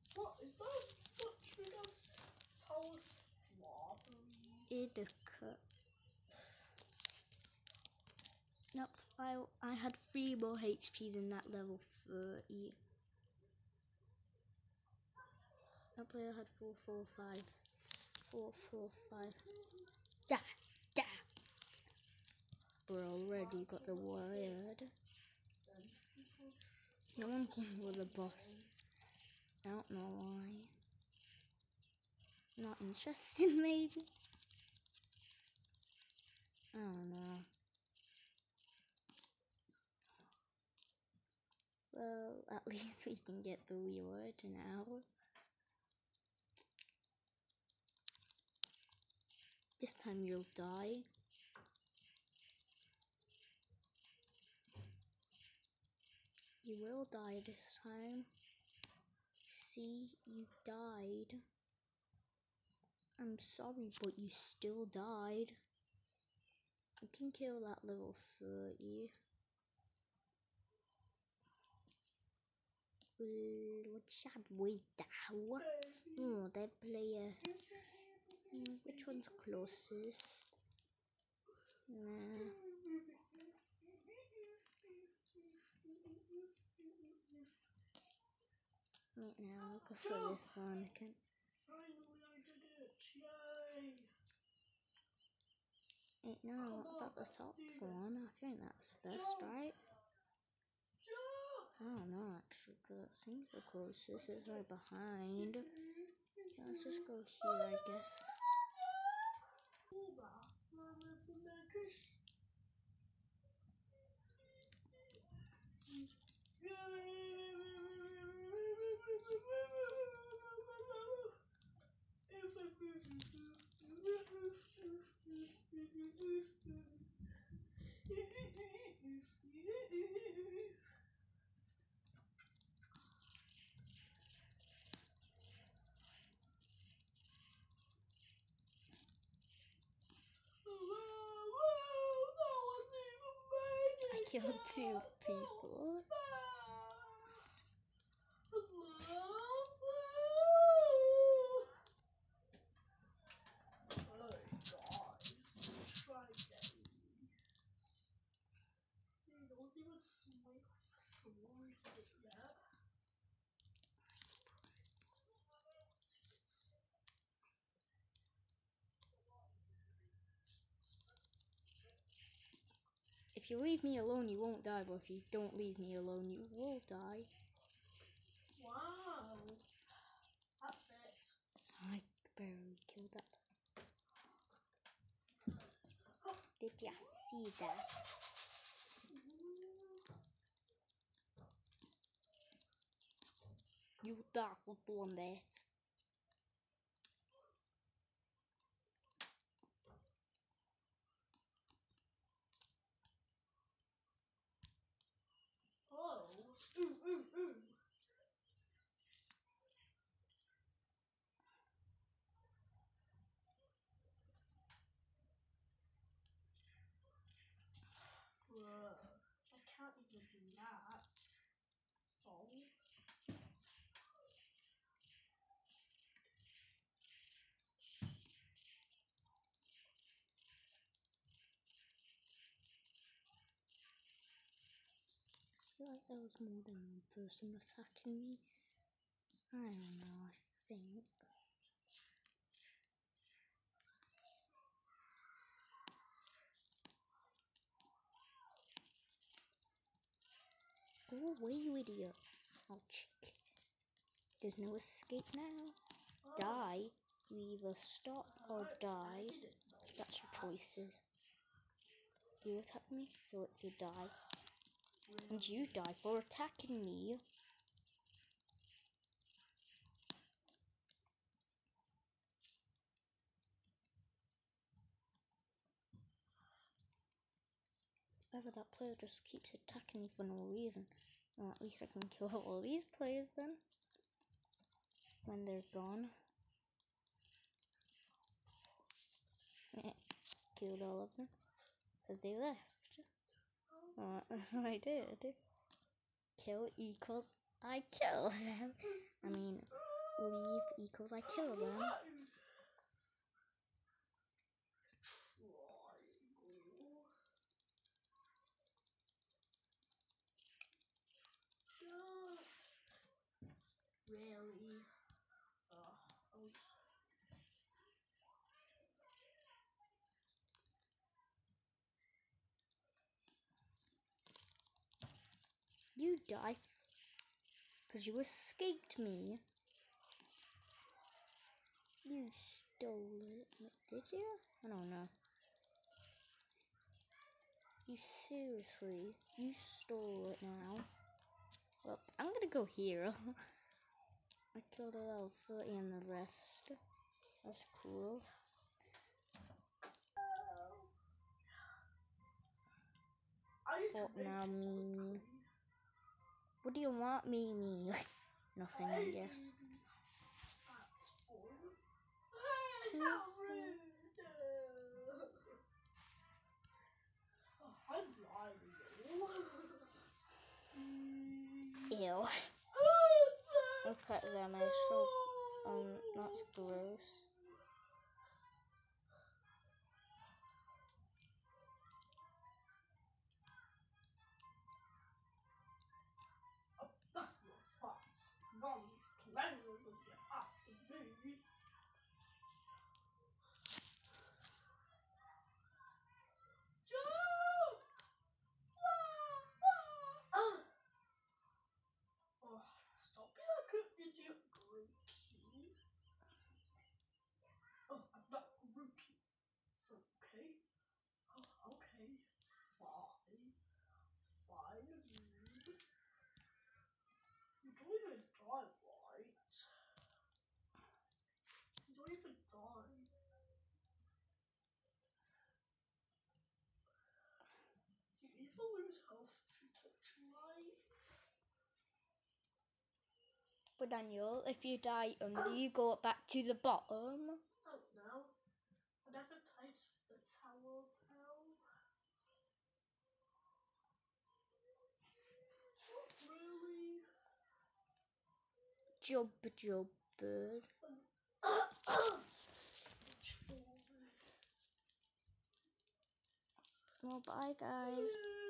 What is that? Such big ass tower strawberries. Idica. Nope, I had 3 more HP than that level 30. That player had 445. 445. Da! Da! Bro, already got the word. No one playing with the boss. I don't know why. Not interested, maybe? I don't know. Well, at least we can get the reward now. This time you'll die. You will die this time. See, you died. I'm sorry, but you still died. You can kill that level 30. What's that way down? Oh, that player. Which one's closest? Nah. Right now, look for this one. Finally, I did it! Yay! Wait, no, what about the top one? I think that's best, right? I don't know actually, because it seems the closest is right behind. Okay, let's just go here, I guess. I killed 2 people. If you leave me alone, you won't die, but if you don't leave me alone, you will die. Wow, that's it. I barely killed that. Did you see that? You die for doing that. Oh, ooh. Whoa, I can't even do that. So. I feel like there was more than one person attacking me. I don't know, I think. Go away, you idiot. Oh, chick. There's no escape now. Oh. Die. You either stop or die. That's your choices. You attack me, so it's a die. And you die for attacking me. However, that player just keeps attacking me for no reason. Well, at least I can kill all these players then. When they're gone. Killed all of them. Because they left. Oh, that's what I did. Kill equals I kill them. I mean, leave equals I kill them. Really? You die because you escaped me. You stole it. Did you? I don't know. You seriously? You stole it now. Well, I'm gonna go here. I killed a level 30 and the rest. That's cool. What now, Mimi? What do you want, Mimi? Nothing, I guess. Ew. Look at them, I so that's gross. Stop being like an idiot groupie. Oh, I'm not a groupie. So, okay. Oh, okay. Fine. Rude. You don't even die, right? You don't even die. You even lose health if you touch right. But Daniel, if you die under, you go back to the bottom. I don't know. I never played the Tower of Hell. Not really. Job bird. Well, bye guys.